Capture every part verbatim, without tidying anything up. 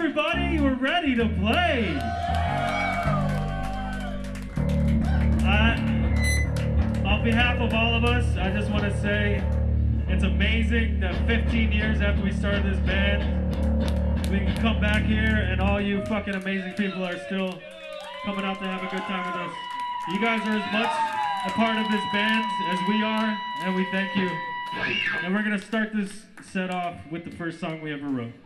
everybody, we're ready to play. Uh, on behalf of all of us, I just want to say it's amazing that fifteen years after we started this band, we can come back here and all you fucking amazing people are still coming out to have a good time with us. You guys are as much a part of this band as we are, and we thank you. And we're going to start this set off with the first song we ever wrote.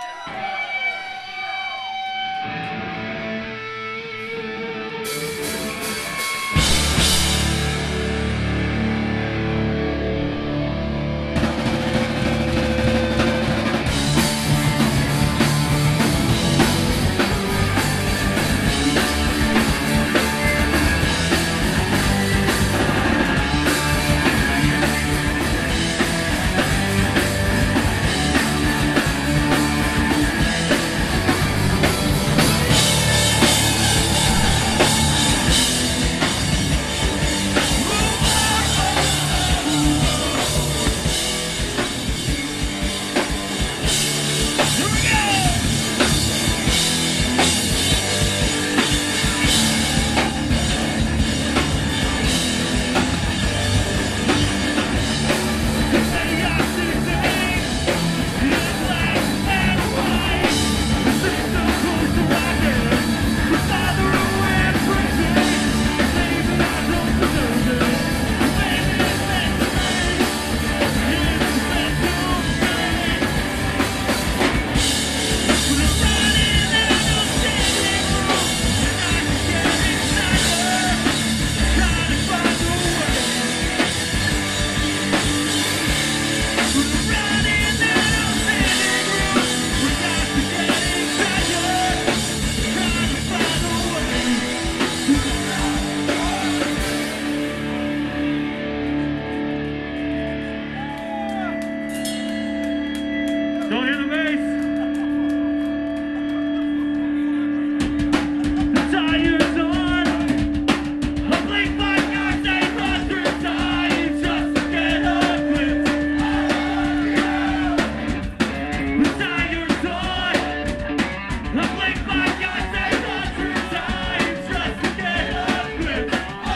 Don't hear the bass. The tire's on. I blink my eyes, they run through time just to get a glimpse. The tire's on. I blink my eyes, they run through time just to get a glimpse.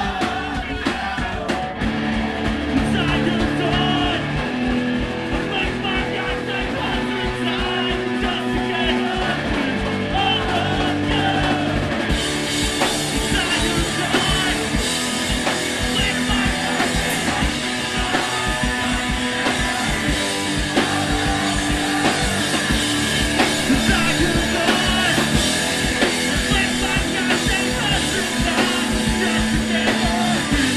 The tire's on. I blink my eyes, they run through time just to get a glimpse. Oh, yeah. The tire's on. Blink my eyes, they run The tire's on. Blink my eyes, they run through time just to get a glimpse.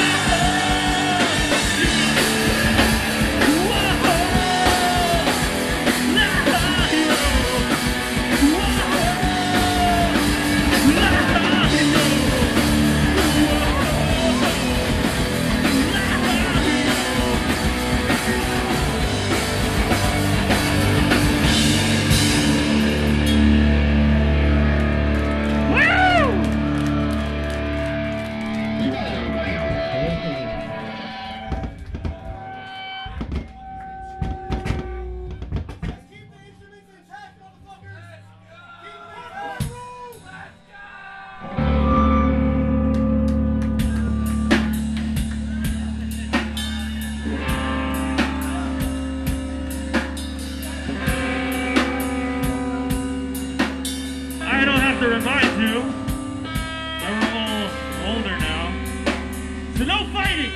I don't have to remind you that we're all older now, so no fighting!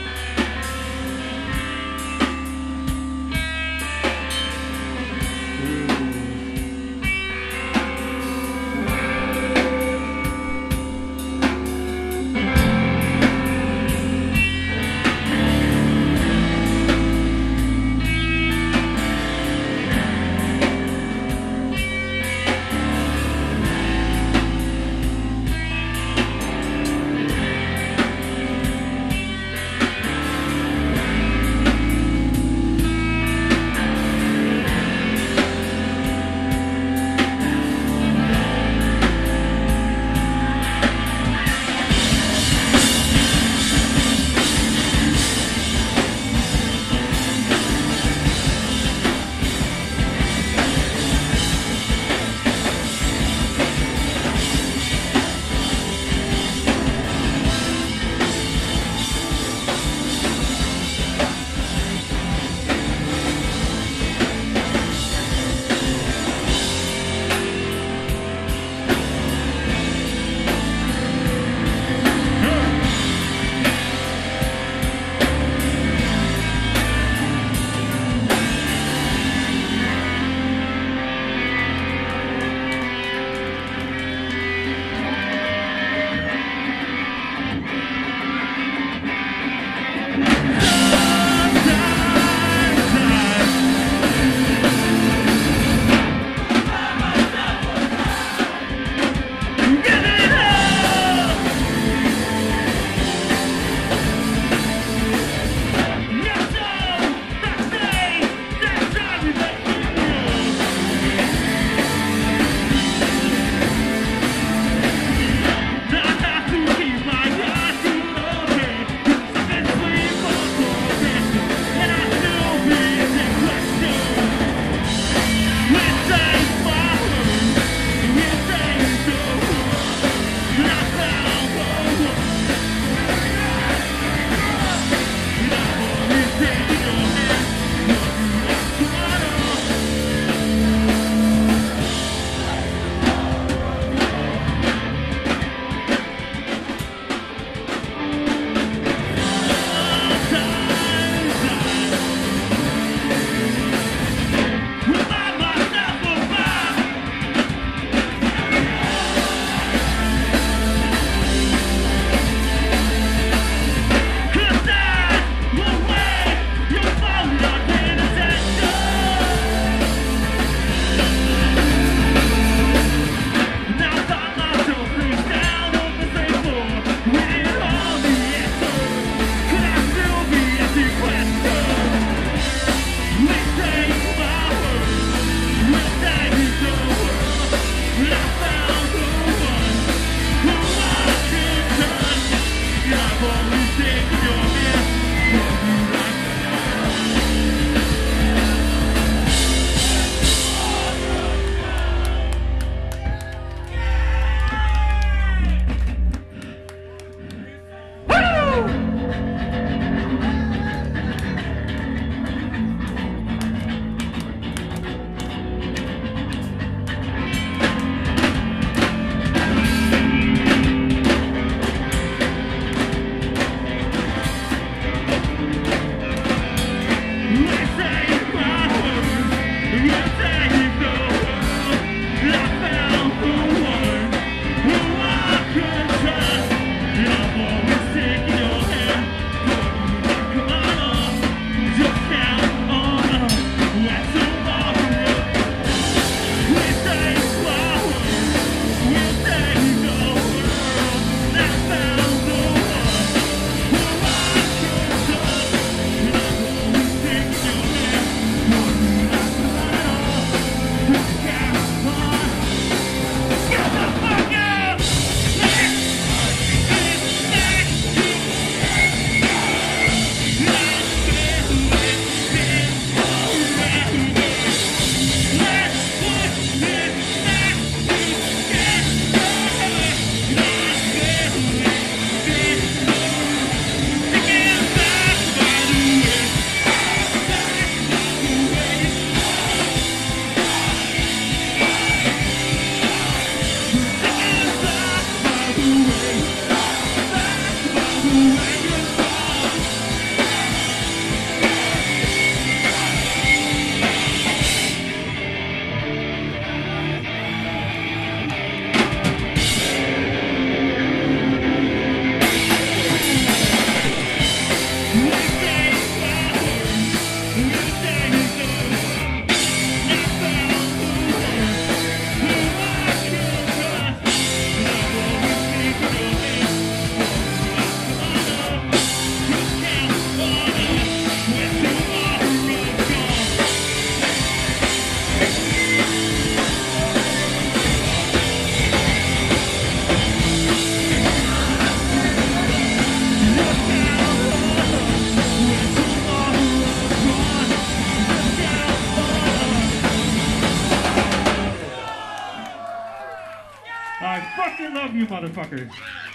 You motherfuckers.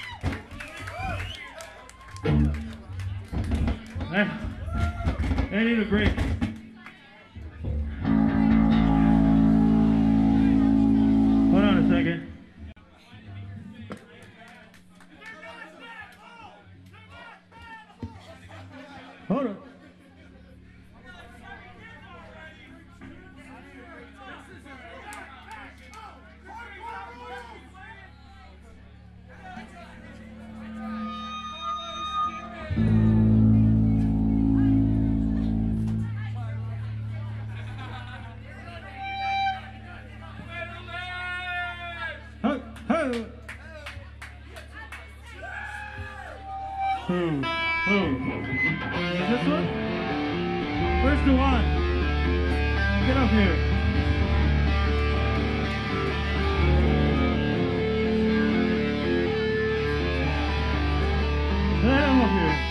They, they need a break. Hold on a second. Hold on. Who? Who? Is this one? Where's Dewan? Get up here. Let him up here.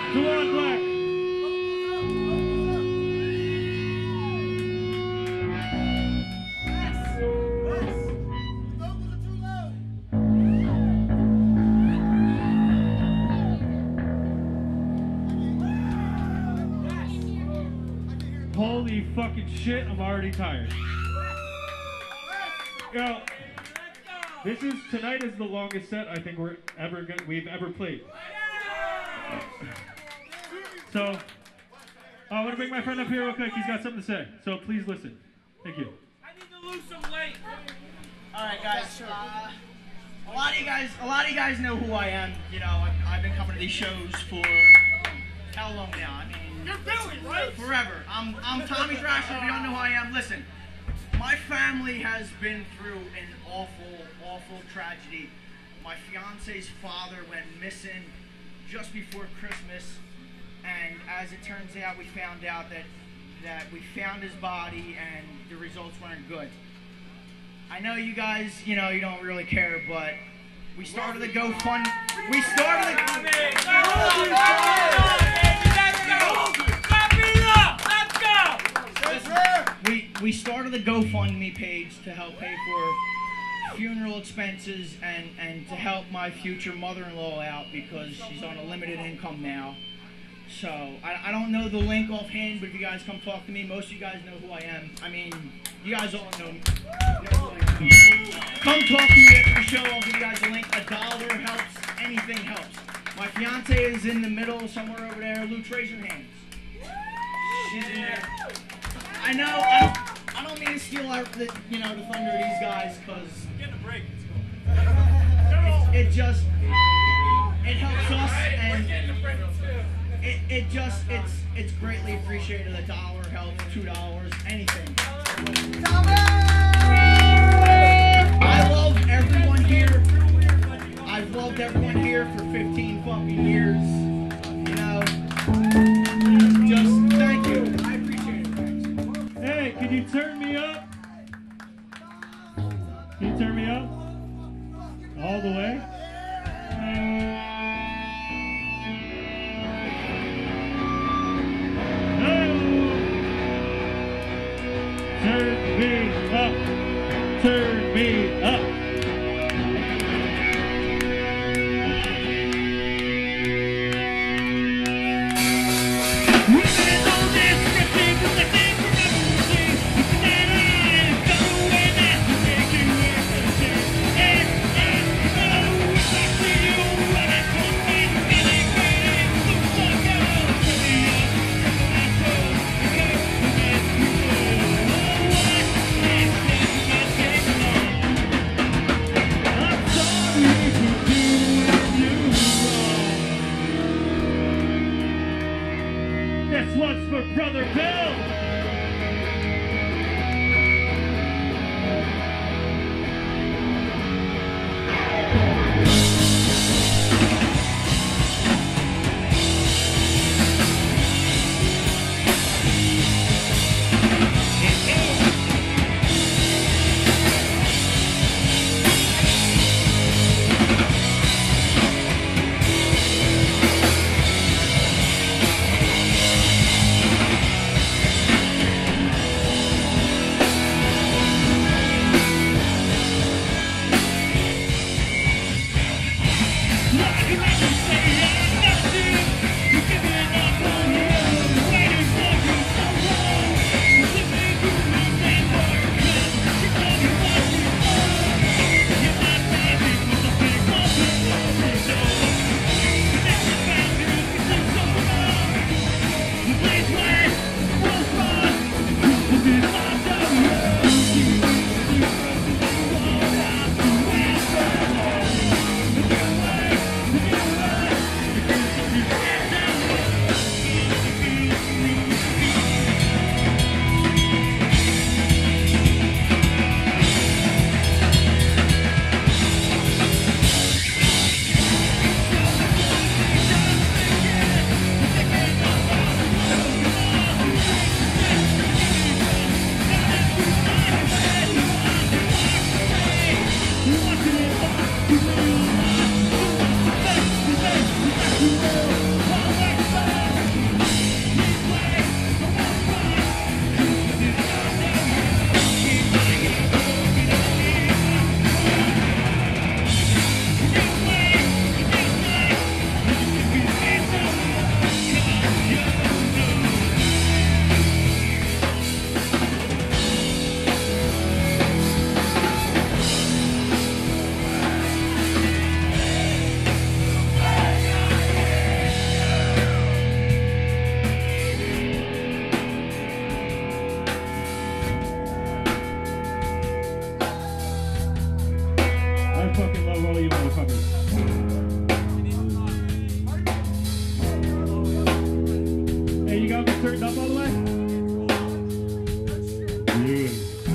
Dewan Black. Holy fucking shit, I'm already tired. Yo, this is, tonight is the longest set I think we're ever gonna, we've ever played. So, uh, I want to bring my friend up here real quick. He's got something to say. So please listen. Thank you. I need to lose some weight. All right, guys. Uh, a lot of you guys, a lot of you guys know who I am. You know, I've, I've been coming to these shows for how long now? I mean, You're doing right. forever. I'm, I'm Tommy Thrasher. If you don't know who I am, listen. My family has been through an awful, awful tragedy. My fiance's father went missing just before Christmas, and as it turns out, we found out that that we found his body, and the results weren't good. I know you guys, you know, you don't really care, but we started the GoFund. We started the. We we started the GoFundMe page to help pay for funeral expenses and and to help my future mother-in-law out because she's on a limited income now. So I, I don't know the link offhand, but if you guys come talk to me, most of you guys know who I am. I mean, you guys all know me. Know who I am. Come talk to me after the show. I'll give you guys a link. A dollar helps. Anything helps. My fiance is in the middle somewhere over there. Luke, raise your hands. She's in there. I know. I don't, I don't mean to steal our, the, you know, the thunder of these guys, because Get a break. it, it just it helps us, and it, it just it's it's greatly appreciated. A dollar helps, two dollars, anything. I love everyone here. I've loved everyone here for fifteen fucking years. You know, just thank you. I appreciate it, guys. Hey, can you turn me up? Can you turn me up? All the way? Turn me up. Turn me up. This one's for Brother Bill. Hey, you got me turned up all the way? Yeah.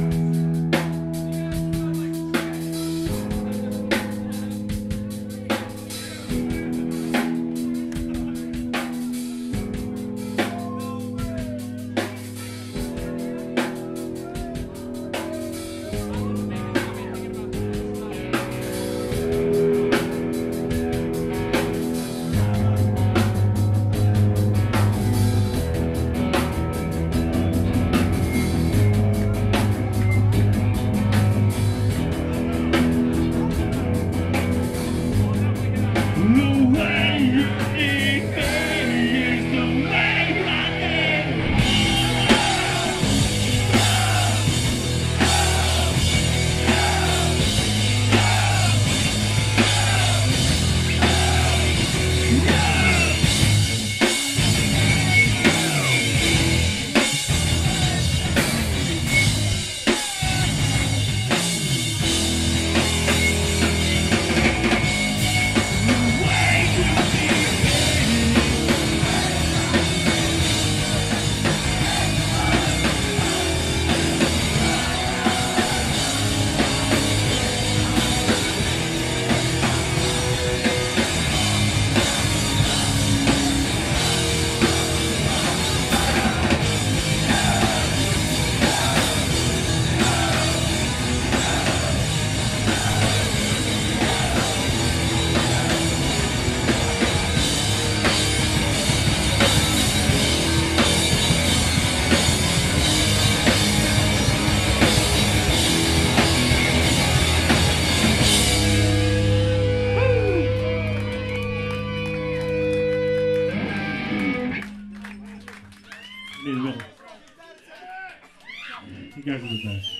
You guys are the best.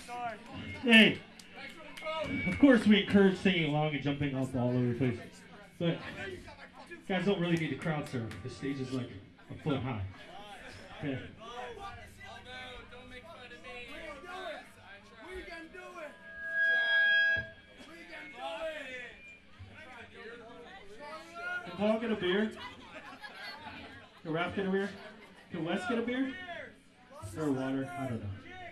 Hey, of course we encourage singing along and jumping up all over the place, but guys don't really need to crowd surf. The stage is like a foot high. Okay. Can Paul get a beer? Can Raph get a beer? Can Wes get a beer? Or water? I don't know.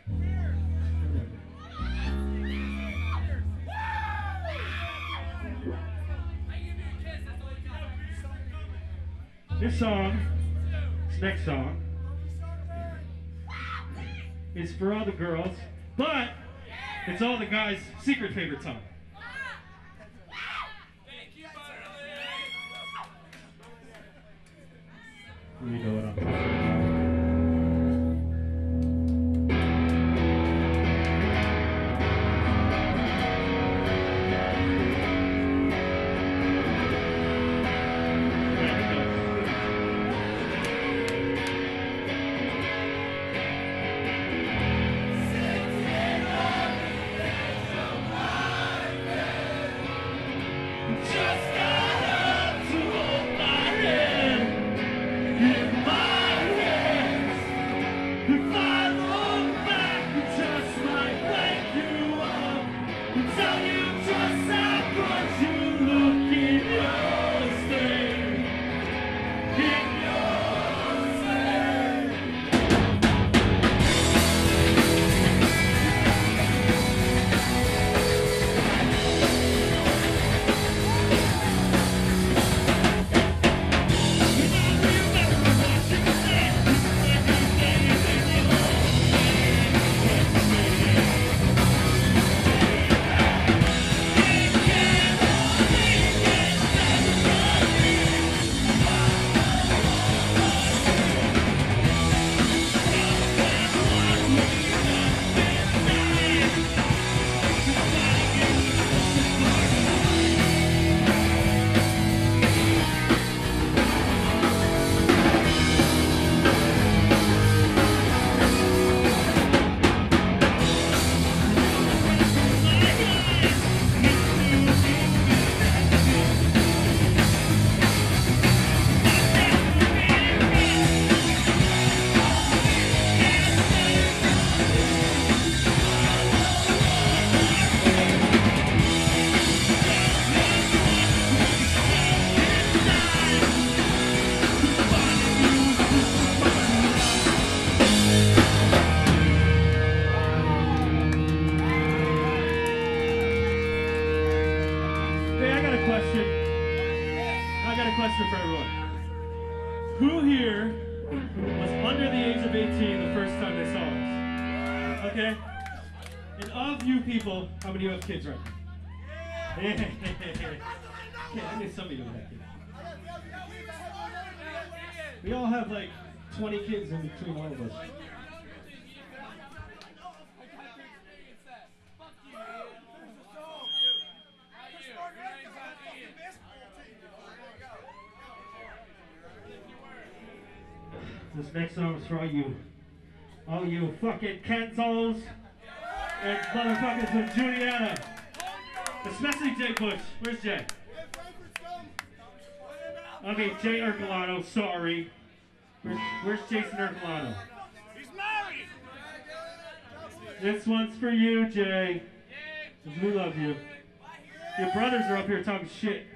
This song, this next song, is for all the girls, but it's all the guys' secret favorite song. You know what I'm talking about. a question for everyone. Who here was under the age of eighteen the first time they saw us? Okay? And of you people, how many of you have kids right now? Yeah, I knew some of you have kids. We all have like twenty kids in between all of us. This next song is for all you, all you fucking Kenzos and motherfuckers from Juliana. Especially Jay Bush. Where's Jay? I mean, Jay Ercolano, sorry. Where's, where's Jason Ercolano? He's married! This one's for you, Jay. 'Cause we love you. Your brothers are up here talking shit.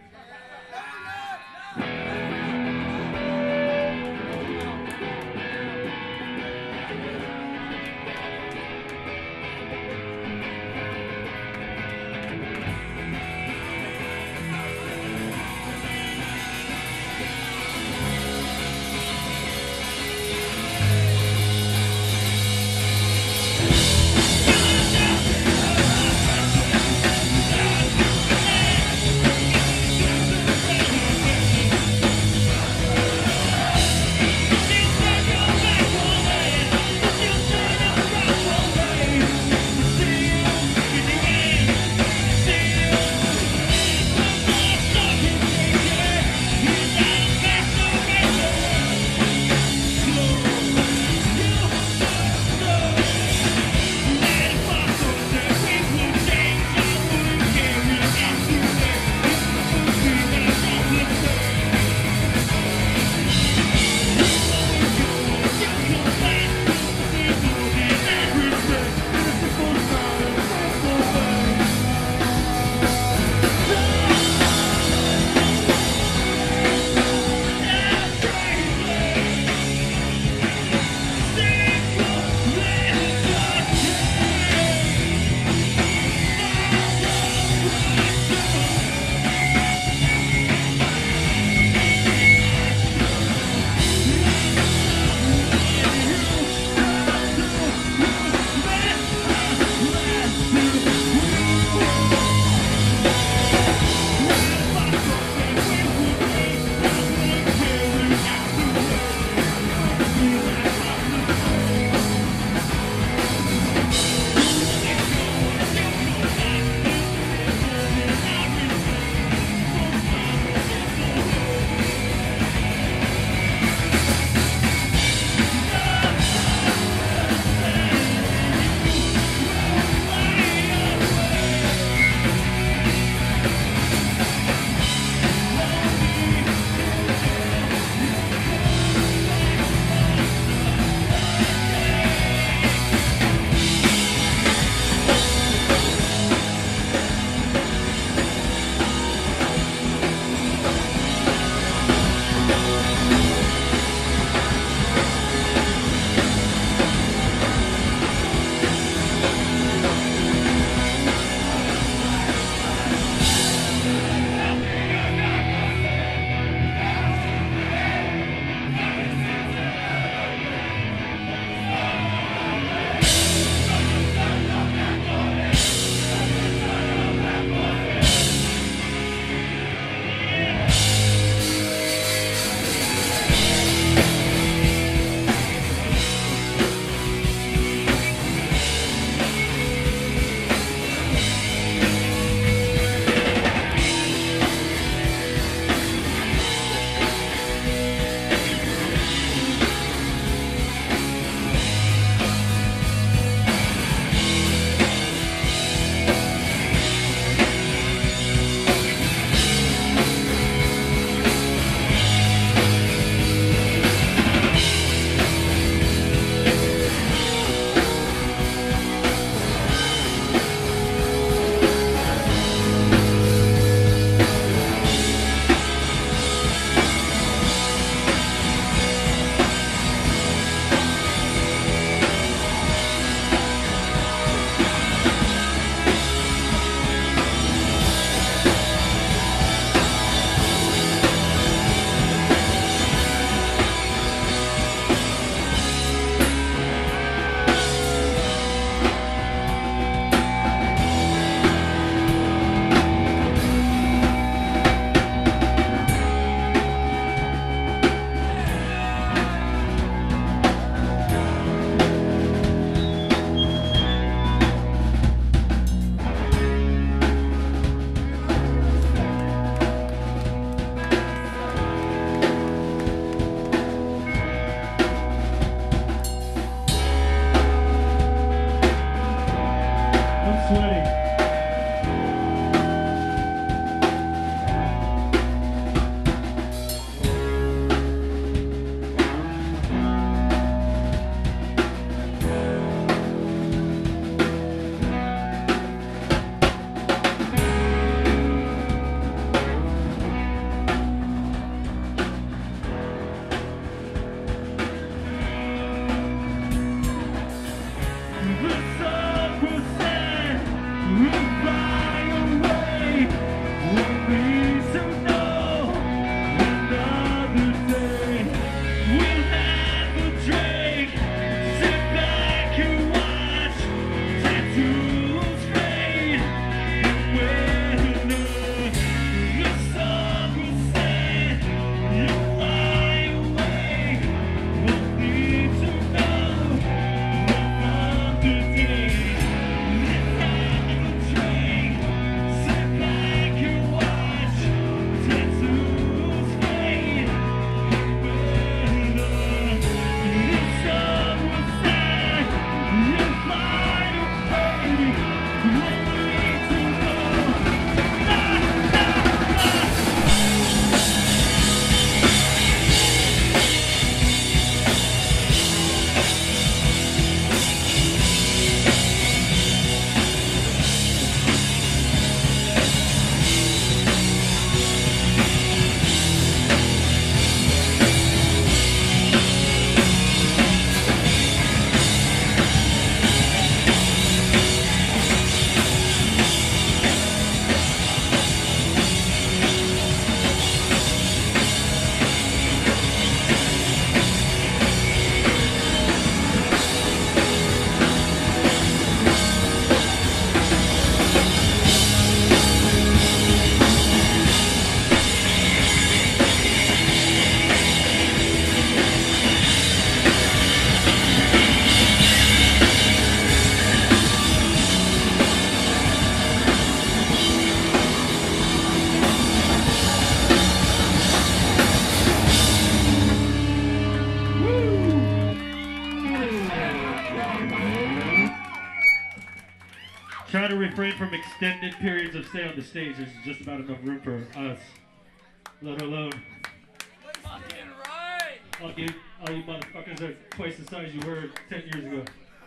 try to refrain from extended periods of stay on the stage. There's just about enough room for us, let alone Fucking right. all you, all you motherfuckers are twice the size you were ten years ago.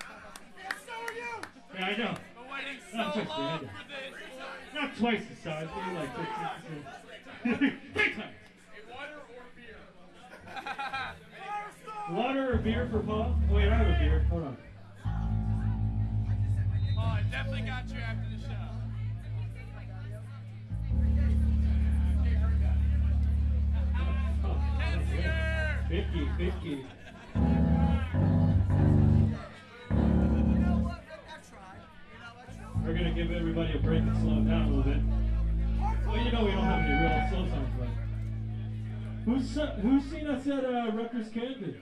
Yeah, I know. Been waiting so Not twice, long I know. for this. Not twice the size, maybe like fifteen percent. Three times. Water or beer for Paul? Oh wait, I have a beer. Hold on. Oh, I definitely got you after the show. Oh, Kensier! fifty, fifty. We're gonna give everybody a break and slow it down a little bit. Well, you know we don't have any real slow songs, but who's uh, who's seen us at uh, Rutgers Camden?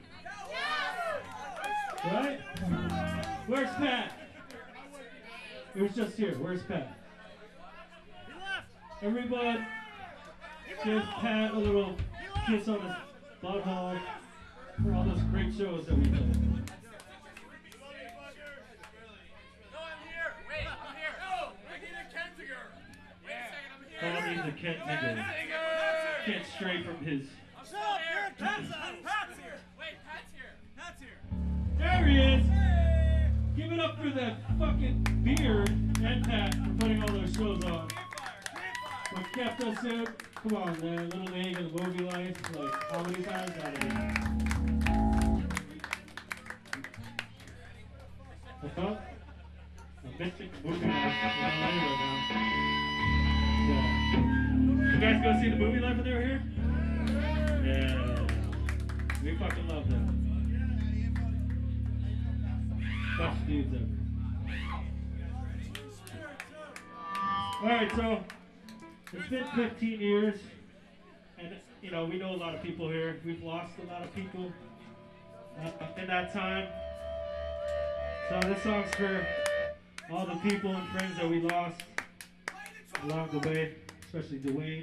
Right? Where's Pat? It was just here. Where's Pat? Everybody, give Pat a little kiss on his butthole for all those great shows that we did. No, I'm here. Wait, I'm here. No, I need a Kensiger. Wait a second, I'm here. Paul needs a Kent nigga. Kensiger! Can't stray from his. I'm still here. Pat's here. Pat's here. Wait, Pat's here. Pat's here. There he is! Give it up for that fucking beard and Pat for putting all those shows on. What kept us in? Come on, man. Little League and the Movie Life. Like, how many times out of it? I thought a Mystic Movie Life in L A right now. Yeah. You guys go see the Movie Life when they were here? Yeah. We fucking love them. Best dudes ever. Alright, so it's been fifteen years, and you know, we know a lot of people here. We've lost a lot of people uh, in that time. So this song's for all the people and friends that we lost along the way, especially Dwayne.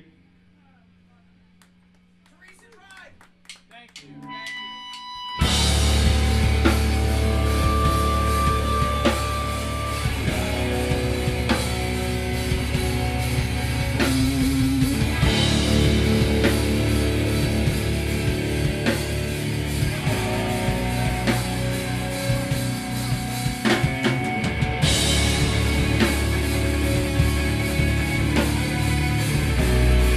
Thank you. Thank you. Thank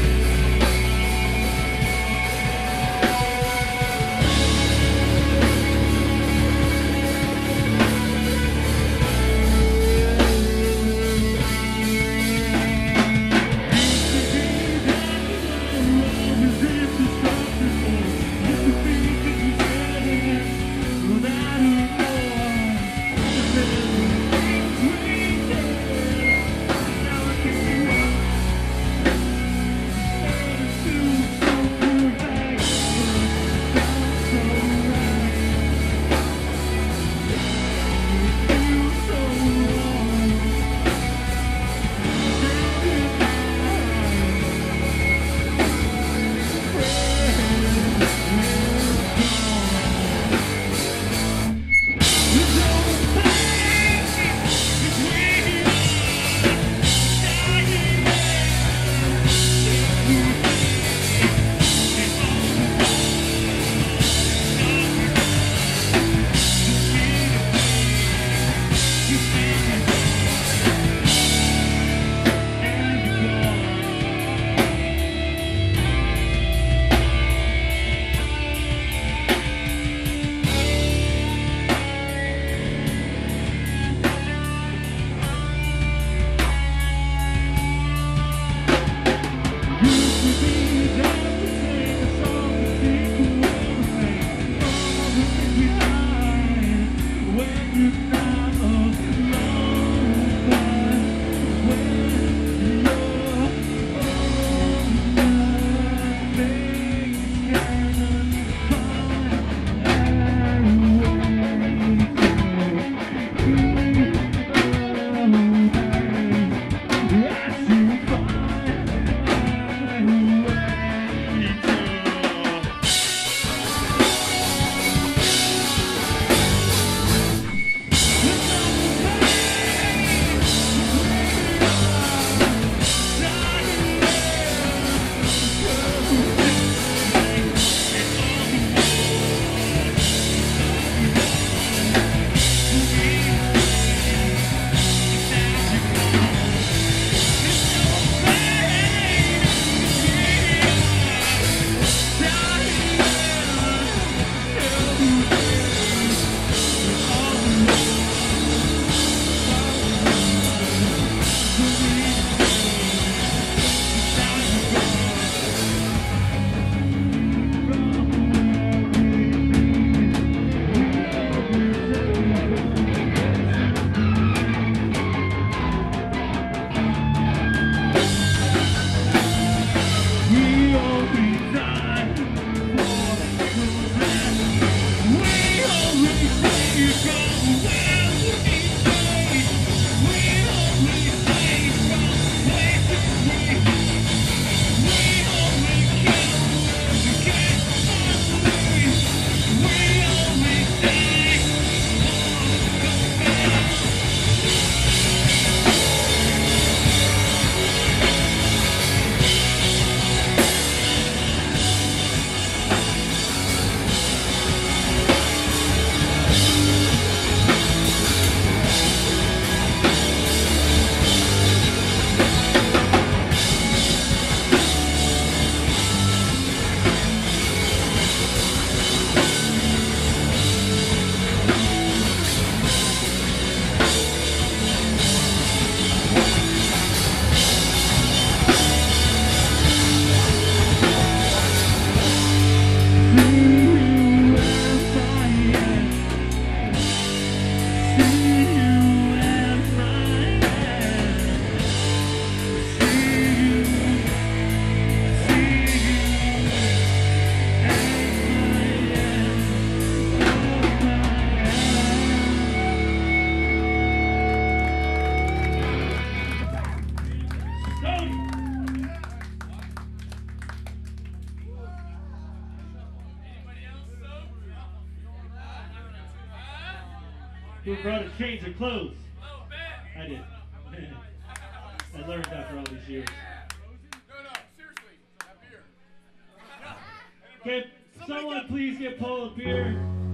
Who brought a change of clothes? I did. I learned that for all these years. No, no, seriously, that beer. Can someone please get Paul a beer?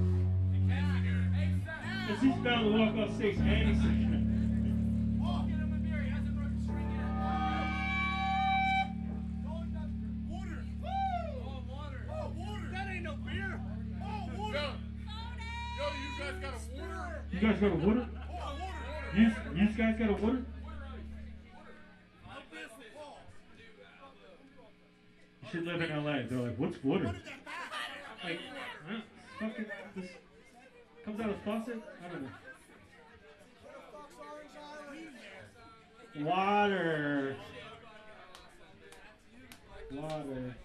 Because he's about to walk off stage any second. You guys got a water? You, you guys got a water? You should live in L A. They're like, what's water? Like, huh? Fucking, this comes out of faucet? I don't know. Water. Water.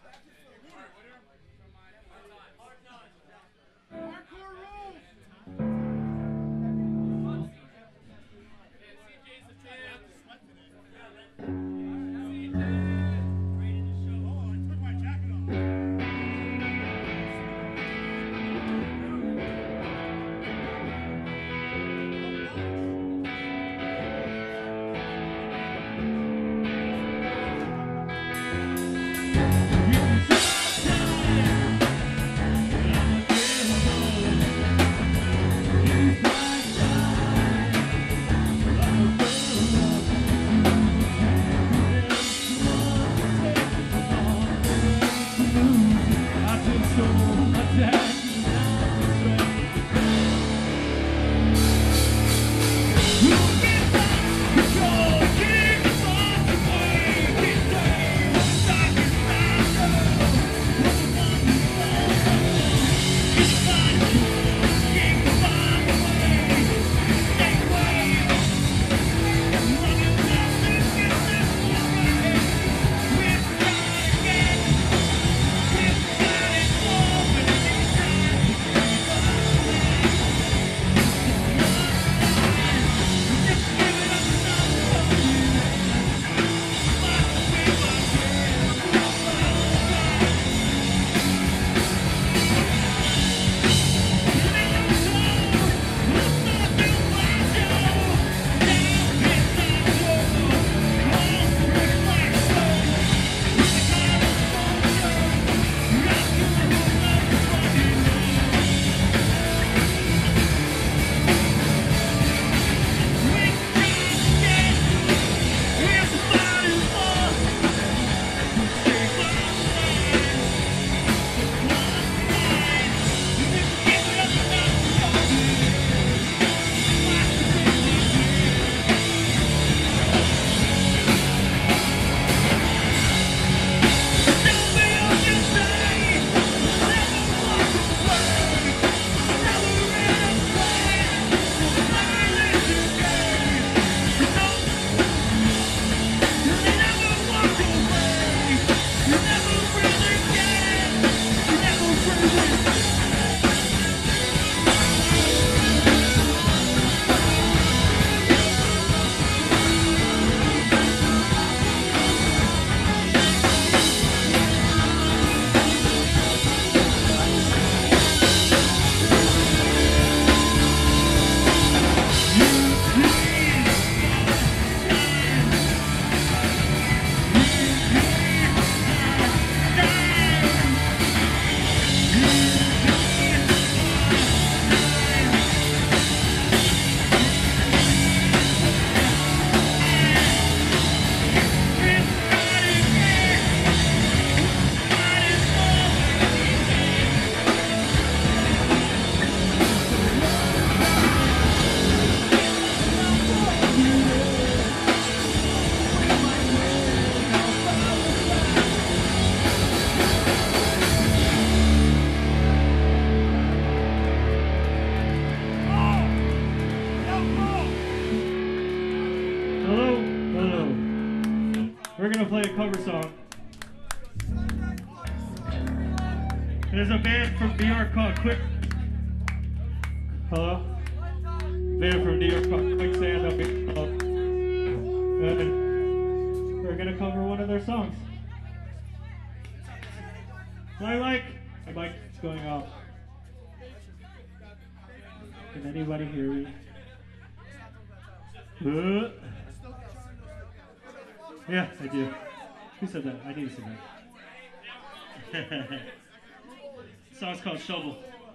We're gonna play a cover song. There's a band from New York called Quick. Hello? Band from New York called Quicksand. Up in, uh, and we're gonna cover one of their songs. My mic, my mic is going off. Can anybody hear me? Uh, yeah, I do. Who said that? I need to say that. The song's called Shovel.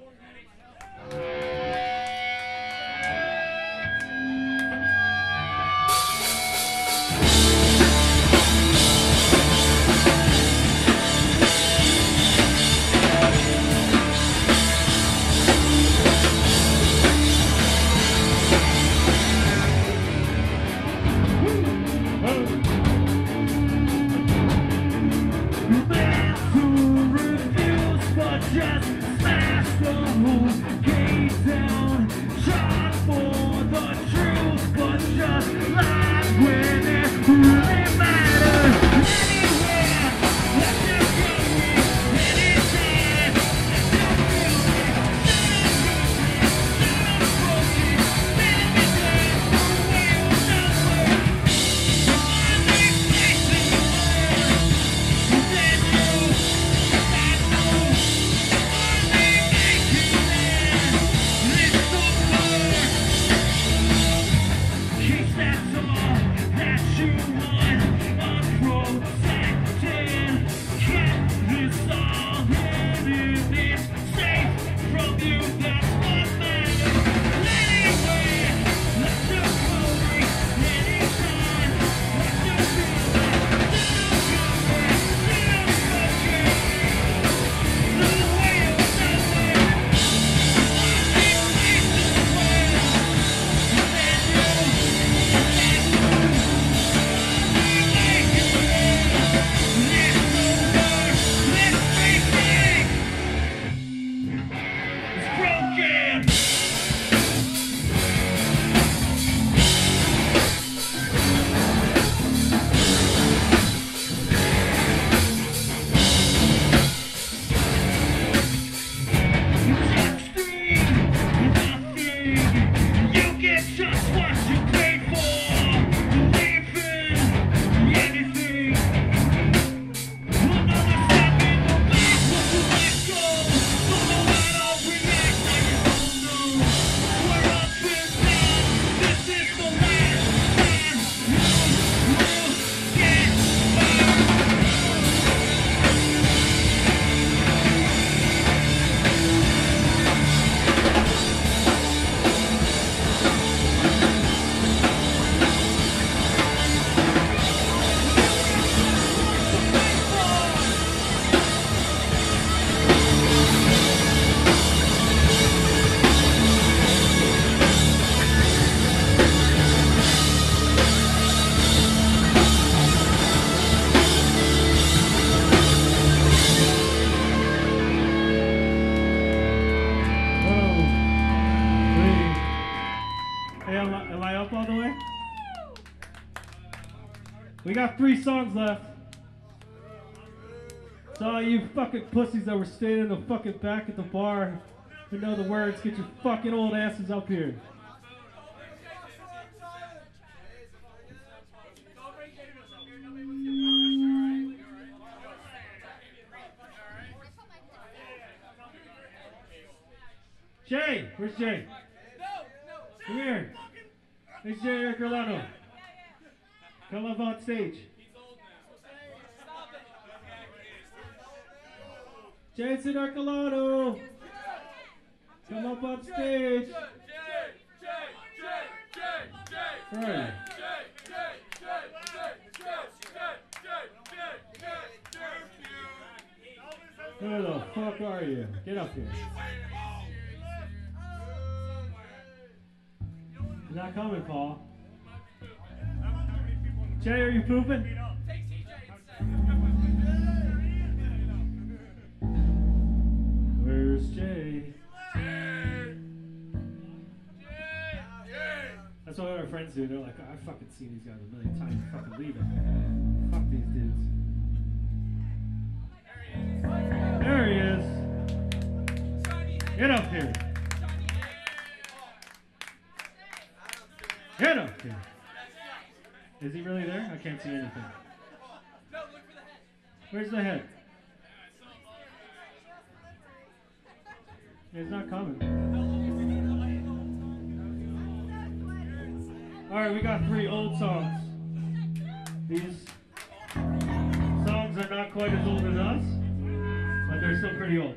We got three songs left. So all you fucking pussies that were staying in the fucking back at the bar who know the words, get your fucking old asses up here. Jay, where's Jay? Come here. It's Jay Ercolano. Come up on stage. Jason Ercolano. Come up on stage. Right. Where the fuck are you? Get up here. You're not coming, Paul. Jay, are you pooping? Where's Jay? That's what our friends do. They're like, oh, I've fucking seen these guys a million times. Fucking leave it. Fuck these dudes. There he is. Get up here. Get up here. Is he really there? I can't see anything. Where's the head? He's not coming. Alright, we got three old songs. These songs are not quite as old as us, but they're still pretty old.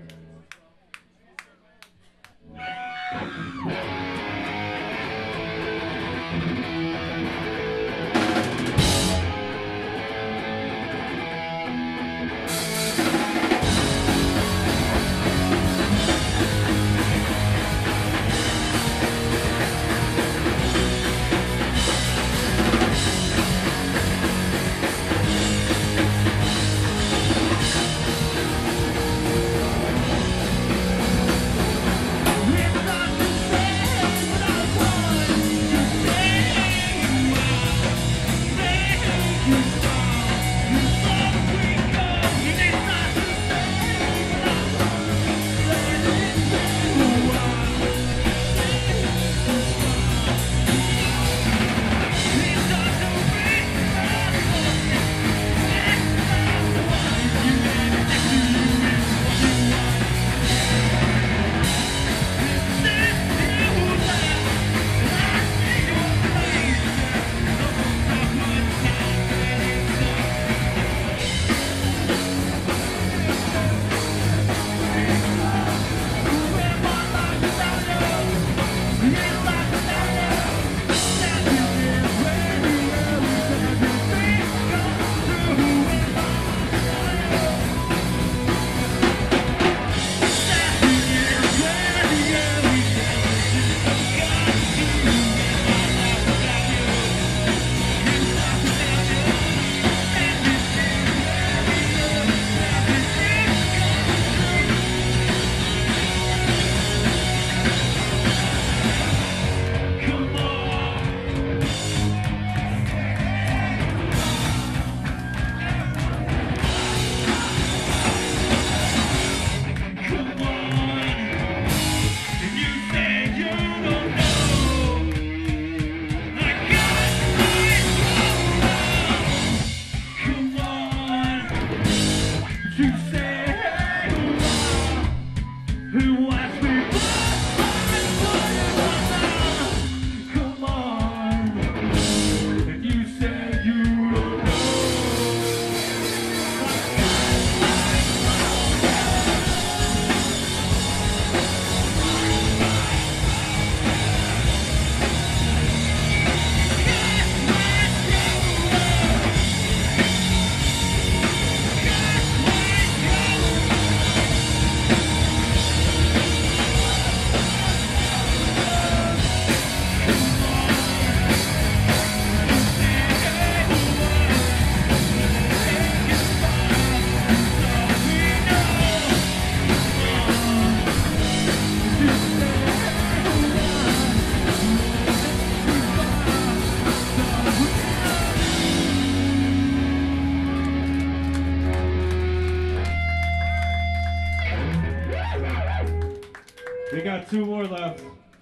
We got two more left.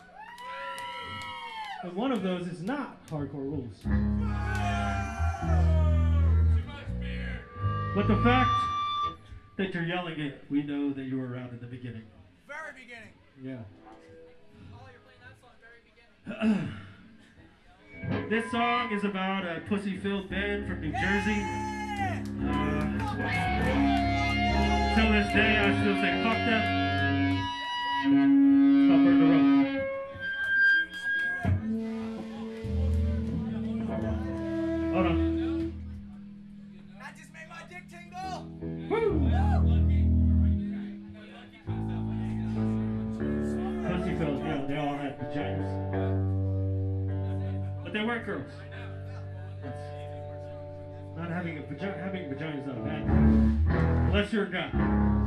And one of those is not Hardcore Rules. But the fact that you're yelling it, we know that you were around in the beginning. Very beginning. Yeah. Oh, you're playing that song very beginning. This song is about a pussy-filled band from New Jersey. Uh, till this day, I still say fuck them. Stop her the road. Hold on. That just made my dick tingle. Woo! Pussy-filled, yeah, they all had vaginas. But they weren't girls. That's not having a vagina, having a vagina is not a bad thing. Unless you're a guy.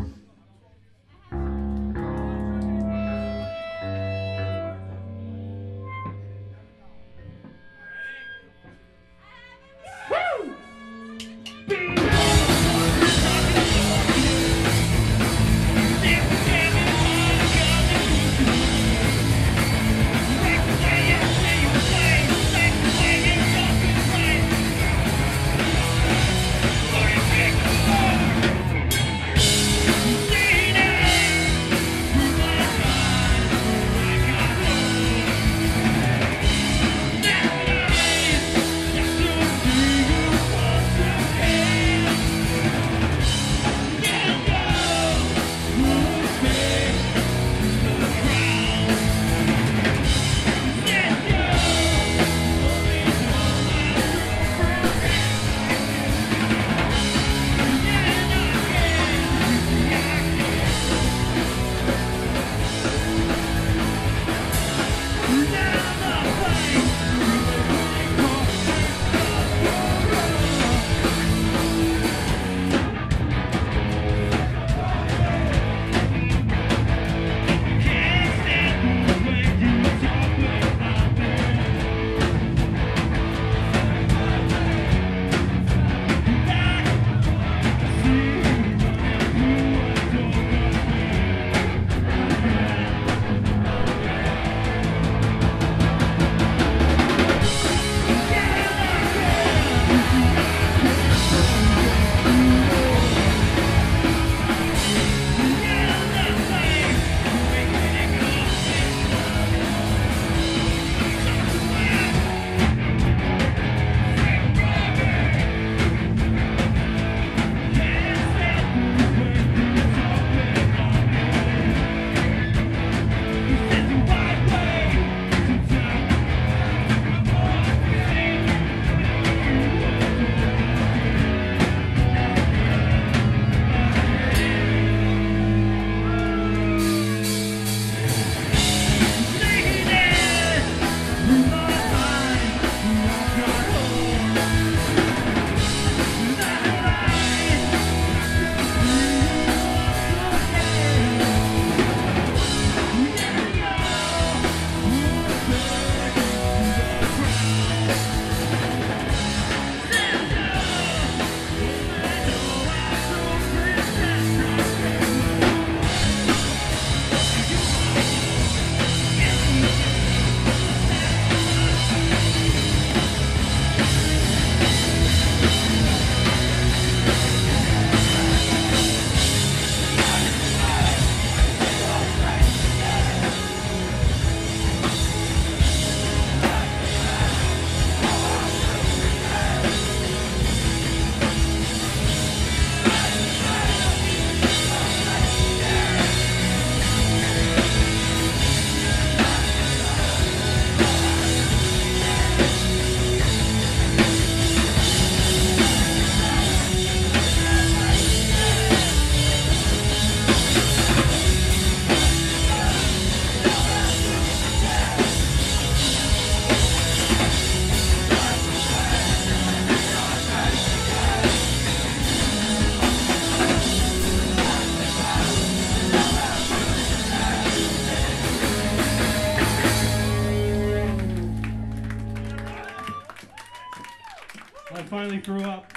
finally threw up.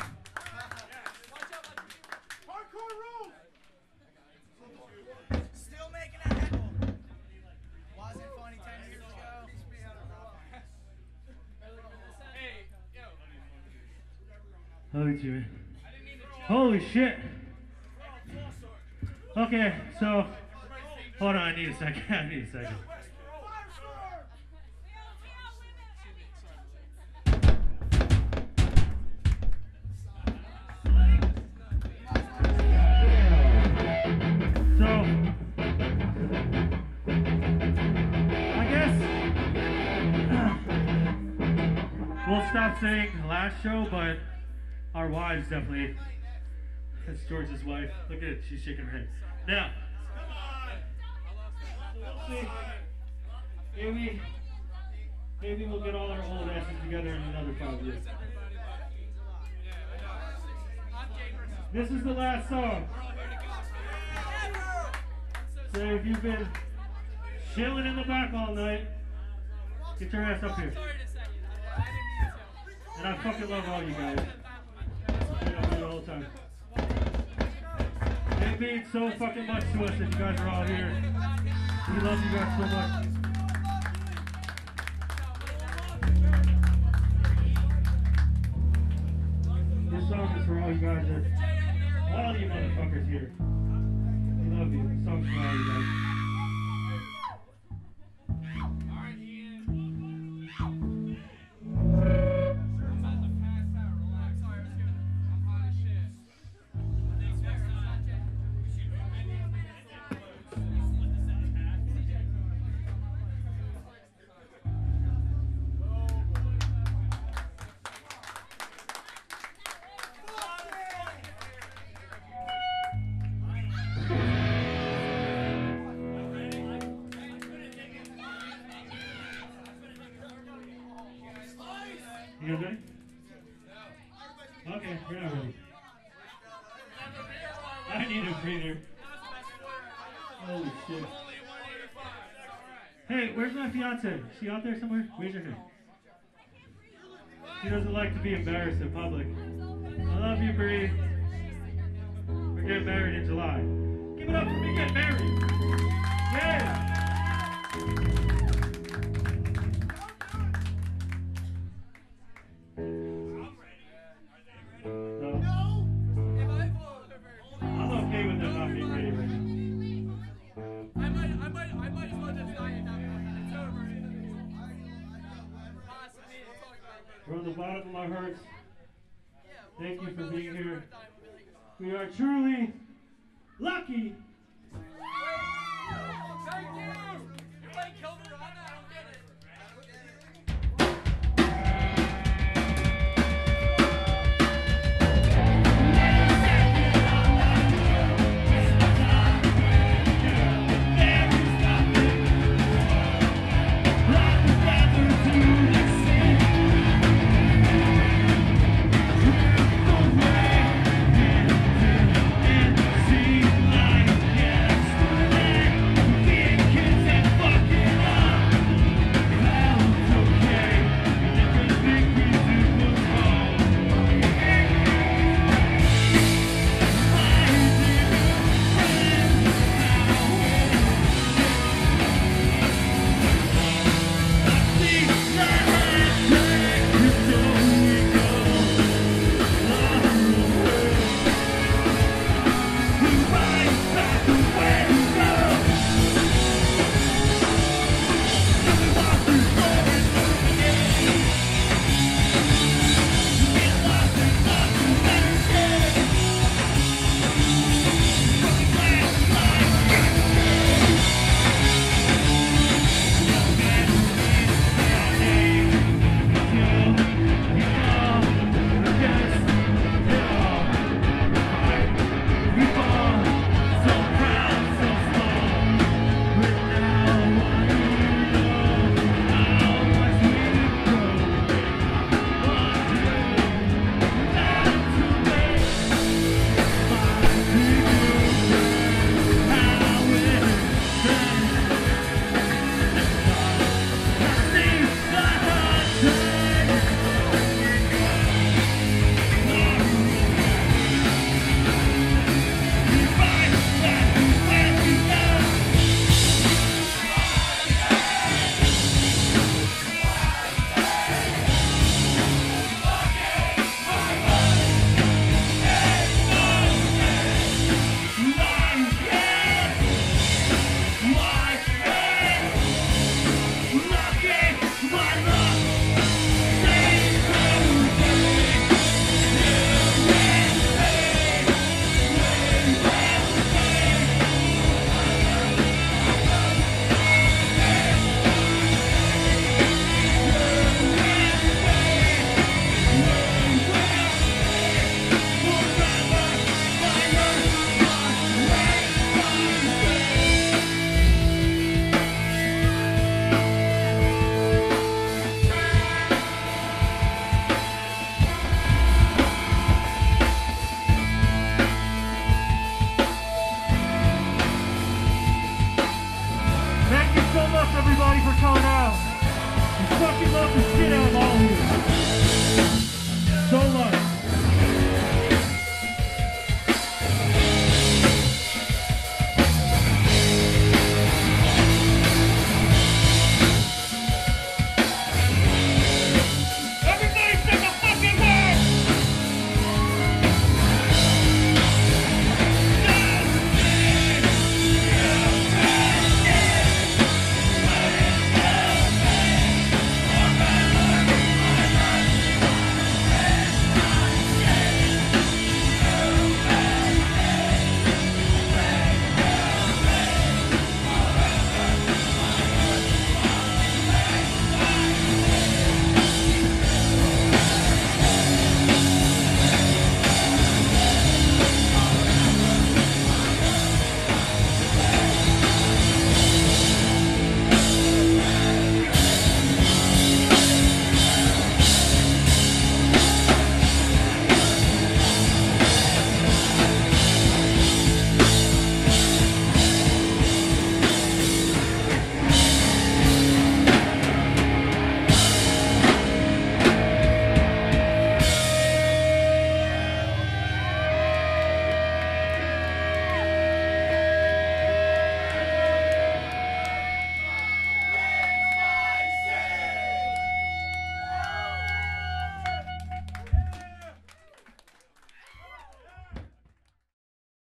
Still making a heckle. Wasn't funny ten years ago. Holy Jimmy. Holy shit. Okay, so hold on, I need a second. I need a second. So I guess we'll stop saying last show, but our wives definitely. That's George's wife. Look at it. She's shaking her head. Now, we'll see. Maybe, maybe we'll get all our old asses together in another five years. This is the last song. So if you've been chilling in the back all night, get your ass up here. And I fucking love all you guys. You know, the whole time. It means so fucking much to us that you guys are all here. We love you guys so much. This song is for all you guys that, all you motherfuckers here. We love you. This song's for all you guys. You guys ready? Okay, we're not ready. I need a breather. Holy shit. Hey, where's my fiance? Is she out there somewhere? Raise your hand. She doesn't like to be embarrassed in public. I love you, Bree. We're getting married in July. Give it up for me getting married. Yeah. From the bottom of my heart, thank you for being here. We are truly lucky